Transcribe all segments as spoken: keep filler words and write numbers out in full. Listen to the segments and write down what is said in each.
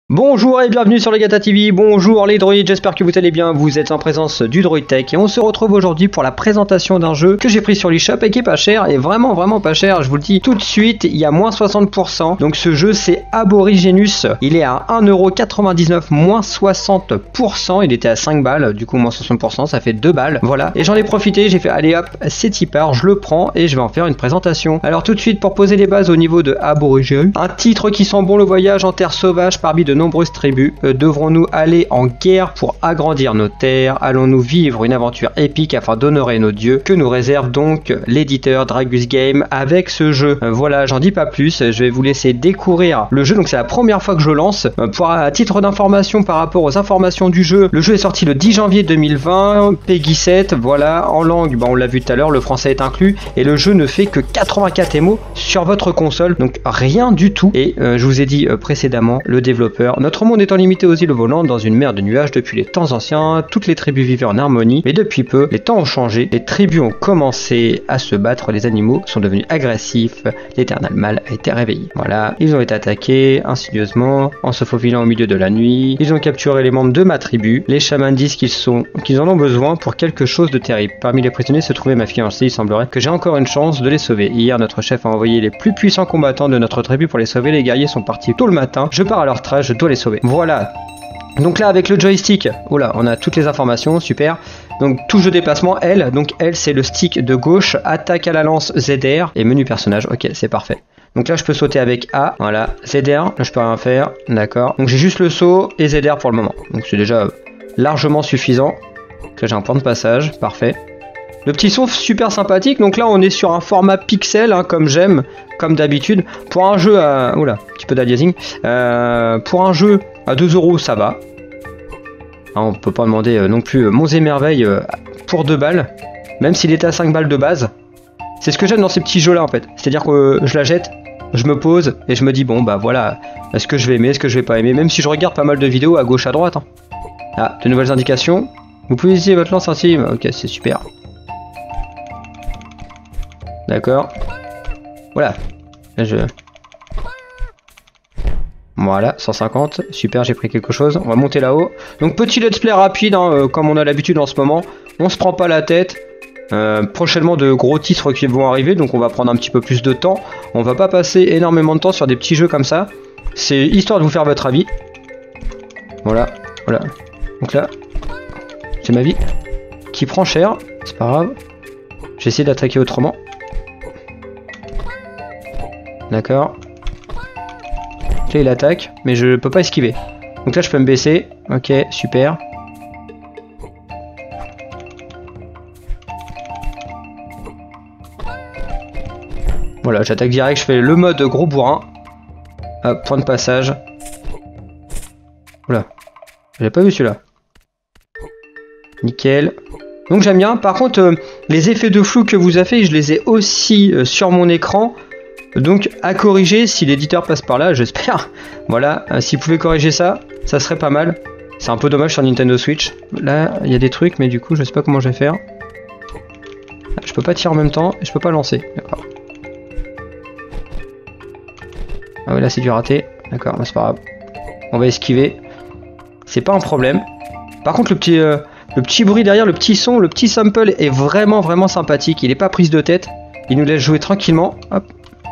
Bonjour et bienvenue sur les Gata T V, bonjour les droïdes, j'espère que vous allez bien, vous êtes en présence du Droid Tech et on se retrouve aujourd'hui pour la présentation d'un jeu que j'ai pris sur l'eShop et qui est pas cher, et vraiment vraiment pas cher, je vous le dis tout de suite, il y a moins soixante pour cent, donc ce jeu c'est Aborigenus, il est à un euro quatre-vingt-dix-neuf, moins soixante pour cent, il était à cinq balles, du coup moins soixante pour cent, ça fait deux balles, voilà, et j'en ai profité, j'ai fait allez hop, c'est tipard, je le prends et je vais en faire une présentation. Alors tout de suite pour poser les bases au niveau de Aborigenus, un titre qui sent bon le voyage en terre sauvage parmi de nombreuses tribus. Euh, devrons-nous aller en guerre pour agrandir nos terres? Allons-nous vivre une aventure épique afin d'honorer nos dieux? Que nous réserve donc l'éditeur Dragus Game avec ce jeu? Euh, voilà, j'en dis pas plus, je vais vous laisser découvrir le jeu, donc c'est la première fois que je lance. Euh, pour à titre d'information par rapport aux informations du jeu, le jeu est sorti le dix janvier deux mille vingt, Peggy sept, voilà, en langue, bah, on l'a vu tout à l'heure, le français est inclus, et le jeu ne fait que quatre-vingt-quatre émos sur votre console, donc rien du tout. Et euh, je vous ai dit euh, précédemment, le développeur, notre monde étant limité aux îles volantes dans une mer de nuages depuis les temps anciens, toutes les tribus vivaient en harmonie, mais depuis peu, les temps ont changé, les tribus ont commencé à se battre, les animaux sont devenus agressifs, l'éternel mal a été réveillé. Voilà, ils ont été attaqués insidieusement, en se faufilant au milieu de la nuit, ils ont capturé les membres de ma tribu, les chamans disent qu'ils sont, qu'ils en ont besoin pour quelque chose de terrible. Parmi les prisonniers se trouvait ma fiancée, il semblerait que j'ai encore une chance de les sauver. Hier, notre chef a envoyé les plus puissants combattants de notre tribu pour les sauver, les guerriers sont partis tôt le matin, je pars à leur trace, je dois les sauver. Voilà. Donc là avec le joystick, oh là, on a toutes les informations, super. Donc touche de déplacement L, donc L c'est le stick de gauche, attaque à la lance Z R et menu personnage, ok c'est parfait. Donc là je peux sauter avec A, voilà, Z R, là je peux rien faire, d'accord. Donc j'ai juste le saut et Z R pour le moment, donc c'est déjà largement suffisant. Donc là j'ai un point de passage, parfait. Le petit son super sympathique, donc là on est sur un format pixel, hein, comme j'aime, comme d'habitude. Pour un jeu à... Oula, un petit peu d'aliasing. Euh, pour un jeu à deux euros ça va. Hein, on peut pas demander euh, non plus euh, monts et merveilles euh, pour deux balles. Même s'il était à cinq balles de base. C'est ce que j'aime dans ces petits jeux là en fait. C'est-à-dire que euh, je la jette, je me pose et je me dis bon bah voilà, est-ce que je vais aimer, est-ce que je vais pas aimer. Même si je regarde pas mal de vidéos à gauche à droite. Hein. Ah, de nouvelles indications. Vous pouvez utiliser votre lance ainsi. Ok, c'est super. D'accord. Voilà. Là, je... Voilà, cent cinquante. Super, j'ai pris quelque chose. On va monter là-haut. Donc, petit let's play rapide, hein, euh, comme on a l'habitude en ce moment. On se prend pas la tête. Euh, prochainement, de gros titres qui vont arriver. Donc, on va prendre un petit peu plus de temps. On va pas passer énormément de temps sur des petits jeux comme ça. C'est histoire de vous faire votre avis. Voilà. Voilà. Donc là, c'est ma vie qui prend cher. C'est pas grave. J'ai essayé d'attaquer autrement. D'accord. Là il attaque, mais je peux pas esquiver. Donc là je peux me baisser. Ok, super. Voilà, j'attaque direct, je fais le mode gros bourrin. Hop, point de passage. Oula, j'avais pas vu celui-là. Nickel. Donc j'aime bien. Par contre, euh, les effets de flou que vous avez fait, je les ai aussi euh, sur mon écran. Donc à corriger si l'éditeur passe par là, j'espère. Voilà, euh, s'il pouvait corriger ça, ça serait pas mal. C'est un peu dommage sur Nintendo Switch. Là, il y a des trucs, mais du coup, je sais pas comment je vais faire. Ah, je peux pas tirer en même temps et je peux pas lancer. D'accord. Ah ouais, là c'est du raté. D'accord, c'est pas grave. On va esquiver. C'est pas un problème. Par contre, le petit, euh, le petit bruit derrière, le petit son, le petit sample est vraiment vraiment sympathique. Il est pas prise de tête. Il nous laisse jouer tranquillement. Hop.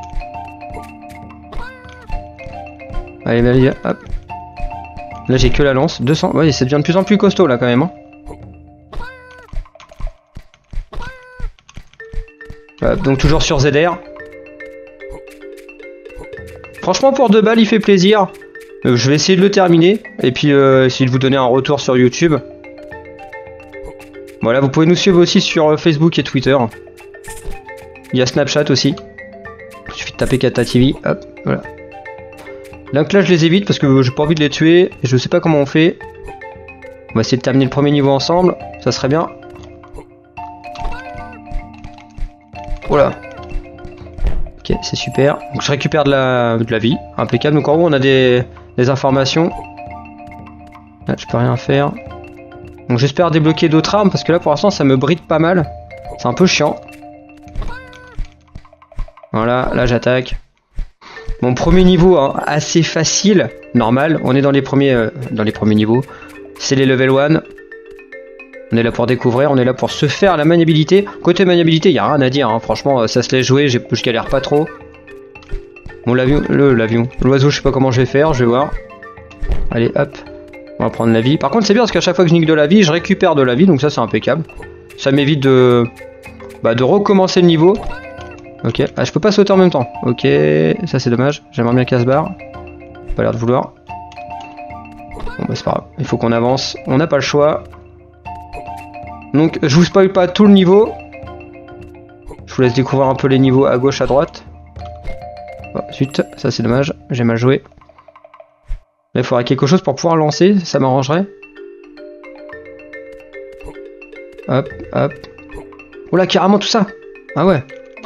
Allez, allez, hop. Là, j'ai que la lance. deux cents. Ouais, ça devient de plus en plus costaud, là, quand même. Hein. Hop, donc, toujours sur Z R. Franchement, pour deux balles, il fait plaisir. Euh, je vais essayer de le terminer. Et puis, euh, essayer de vous donner un retour sur YouTube. Voilà, vous pouvez nous suivre aussi sur Facebook et Twitter. Il y a Snapchat aussi. Il suffit de taper Gata T V. Hop, voilà. Donc là je les évite parce que j'ai pas envie de les tuer et je sais pas comment on fait. On va essayer de terminer le premier niveau ensemble, ça serait bien. Voilà. Ok, c'est super. Donc je récupère de la, de la vie, impeccable. Donc en haut on a des, des informations. Là je peux rien faire. Donc j'espère débloquer d'autres armes parce que là pour l'instant ça me bride pas mal. C'est un peu chiant. Voilà, là j'attaque. Mon premier niveau, hein, assez facile, normal. On est dans les premiers, euh, dans les premiers niveaux. C'est les level un. On est là pour découvrir, on est là pour se faire la maniabilité. Côté maniabilité, il n'y a rien à dire, hein. Franchement, ça se laisse jouer, je galère pas trop. Bon, l'avion, le l'avion, l'oiseau, je sais pas comment je vais faire, je vais voir. Allez, hop, on va prendre la vie. Par contre, c'est bien parce qu'à chaque fois que je nique de la vie, je récupère de la vie, donc ça, c'est impeccable. Ça m'évite de, bah, de recommencer le niveau. Ok, ah, je peux pas sauter en même temps. Ok, ça c'est dommage, j'aimerais bien qu'elle se barre. Pas l'air de vouloir. Bon, bah, c'est pas grave, il faut qu'on avance, on n'a pas le choix. Donc, je vous spoil pas tout le niveau. Je vous laisse découvrir un peu les niveaux à gauche, à droite. Oh, zut, ça c'est dommage, j'ai mal joué. Là, il faudrait quelque chose pour pouvoir lancer, ça m'arrangerait. Hop, hop. Oula, carrément tout ça. Ah ouais.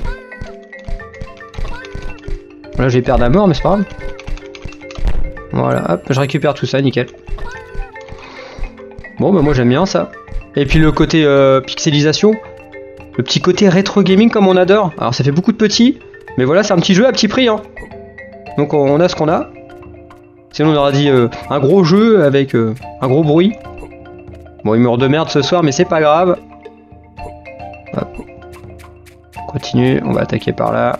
Là, je vais perdre à mort, mais c'est pas grave. Voilà, hop, je récupère tout ça, nickel. Bon, bah moi j'aime bien ça. Et puis le côté euh, pixelisation. Le petit côté rétro gaming comme on adore. Alors ça fait beaucoup de petits. Mais voilà, c'est un petit jeu à petit prix, hein. Donc on a ce qu'on a. Sinon on aura dit euh, un gros jeu avec euh, un gros bruit. Bon, humeur de merde ce soir, mais c'est pas grave. Hop. On continue, on va attaquer par là.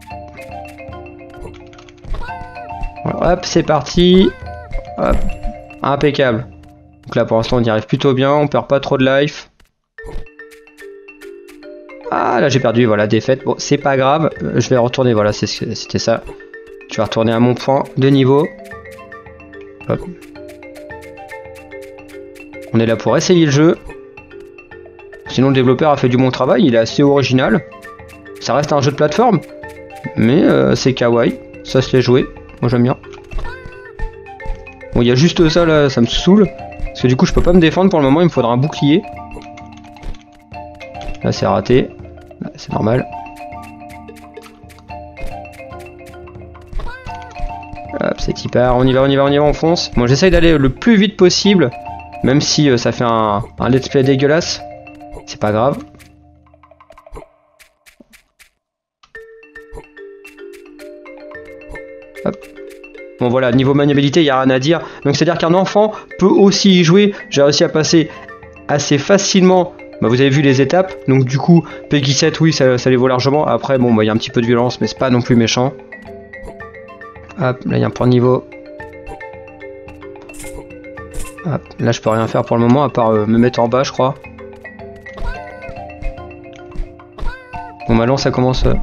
Voilà, hop, c'est parti. Hop. Impeccable. Donc là pour l'instant on y arrive plutôt bien, on perd pas trop de life. Ah là j'ai perdu, voilà, défaite. Bon, c'est pas grave, euh, je vais retourner, voilà, c'était ça. Je vais retourner à mon point de niveau. Hop. On est là pour essayer le jeu. Sinon le développeur a fait du bon travail, il est assez original. Ça reste un jeu de plateforme, mais euh, c'est kawaii, ça se laisse jouer, moi j'aime bien. Bon, il y a juste ça là, ça me saoule. Parce que du coup je peux pas me défendre pour le moment, il me faudra un bouclier. Là c'est raté, c'est normal. Hop, c'est qui part, on y va, on y va, on y va, on fonce. Bon, j'essaye d'aller le plus vite possible, même si euh, ça fait un, un let's play dégueulasse. C'est pas grave. Hop. Bon voilà, niveau maniabilité, il n'y a rien à dire. Donc c'est à dire qu'un enfant peut aussi y jouer. J'ai réussi à passer assez facilement. Bah, vous avez vu les étapes. Donc du coup, Peggy sept, oui, ça, ça les vaut largement. Après, bon, bah, il y a un petit peu de violence, mais c'est pas non plus méchant. Hop, là il y a un point de niveau. Hop, là je peux rien faire pour le moment, à part euh, me mettre en bas, je crois. Bon, maintenant ça commence... Euh...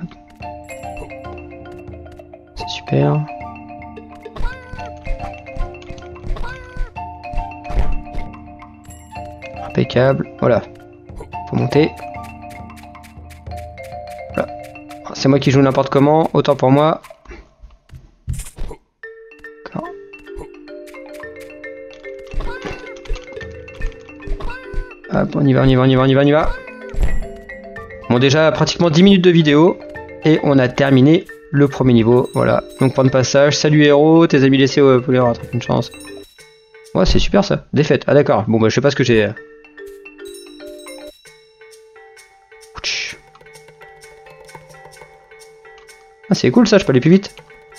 C'est super. Impeccable, voilà. Faut monter. Voilà. C'est moi qui joue n'importe comment, autant pour moi. Hop, on y va, on y va, on y va, on y va, on y va. Bon, déjà pratiquement dix minutes de vidéo. Et on a terminé le premier niveau. Voilà, donc point de passage. Salut héros, tes amis laissés au poulet, rattrape une chance. Ouais, c'est super ça. Défaite. Ah d'accord. Bon, bah je sais pas ce que j'ai. Ah, c'est cool ça, je peux aller plus vite.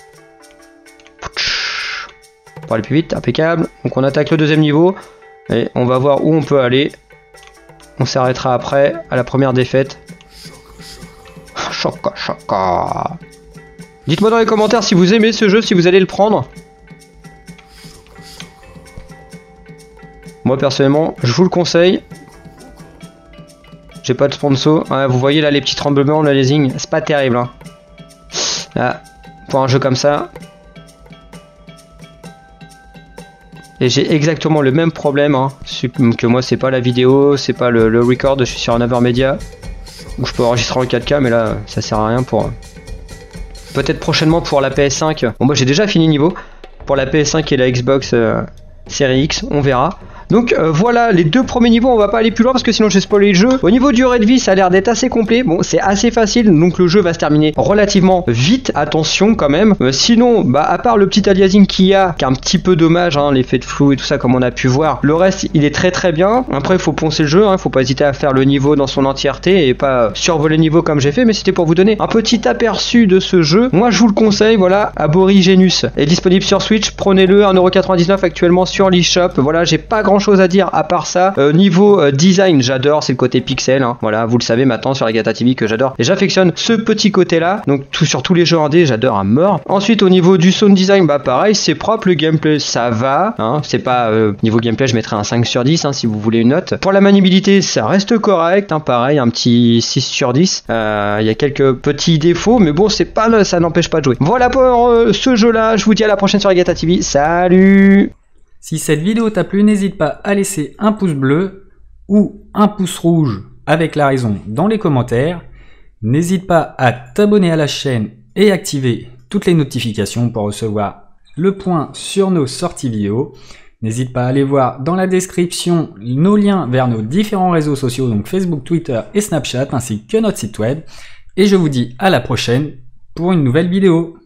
Pour aller plus vite, impeccable. Donc on attaque le deuxième niveau. Et on va voir où on peut aller. On s'arrêtera après, à la première défaite. Choca, choca. Dites-moi dans les commentaires si vous aimez ce jeu, si vous allez le prendre. Moi personnellement, je vous le conseille. J'ai pas de sponsor. Ouais, vous voyez là les petits tremblements, le leasing, c'est pas terrible. Hein. Là, pour un jeu comme ça. Et j'ai exactement le même problème hein, que moi, c'est pas la vidéo, c'est pas le, le record, je suis sur un Avermedia où je peux enregistrer en quatre K, mais là ça sert à rien pour... Peut-être prochainement pour la P S cinq. Bon, moi j'ai déjà fini niveau pour la P S cinq et la Xbox euh, Series X, on verra. Donc euh, voilà, les deux premiers niveaux, on va pas aller plus loin parce que sinon je vais spoiler le jeu. Au niveau durée de vie, ça a l'air d'être assez complet. Bon, c'est assez facile, donc le jeu va se terminer relativement vite. Attention quand même. Euh, sinon, bah à part le petit aliasing qu'il y a, qui est un petit peu dommage, hein, l'effet de flou et tout ça comme on a pu voir, le reste il est très très bien. Après, il faut poncer le jeu, hein, faut pas hésiter à faire le niveau dans son entièreté et pas survoler le niveau comme j'ai fait, mais c'était pour vous donner un petit aperçu de ce jeu. Moi, je vous le conseille, voilà, Aborigenus est disponible sur Switch, prenez-le, un euro quatre-vingt-dix-neuf actuellement sur l'eShop. Voilà, j'ai pas grand chose à dire à part ça. Euh, niveau euh, design, j'adore, c'est le côté pixel, hein. Voilà, vous le savez maintenant sur la Gata T V que j'adore et j'affectionne ce petit côté là, donc tout, sur tous les jeux indés, j'adore à mort. Ensuite, au niveau du sound design, bah pareil, c'est propre, le gameplay ça va, hein. C'est pas, euh, niveau gameplay, je mettrais un cinq sur dix, hein, si vous voulez une note. Pour la maniabilité, ça reste correct, hein, pareil, un petit six sur dix. Il euh, y a quelques petits défauts, mais bon, c'est pas, ça n'empêche pas de jouer. Voilà pour euh, ce jeu-là. Je vous dis à la prochaine sur la Gata T V. Salut! Si cette vidéo t'a plu, n'hésite pas à laisser un pouce bleu ou un pouce rouge avec la raison dans les commentaires. N'hésite pas à t'abonner à la chaîne et activer toutes les notifications pour recevoir le point sur nos sorties vidéo. N'hésite pas à aller voir dans la description nos liens vers nos différents réseaux sociaux, donc Facebook, Twitter et Snapchat, ainsi que notre site web. Et je vous dis à la prochaine pour une nouvelle vidéo.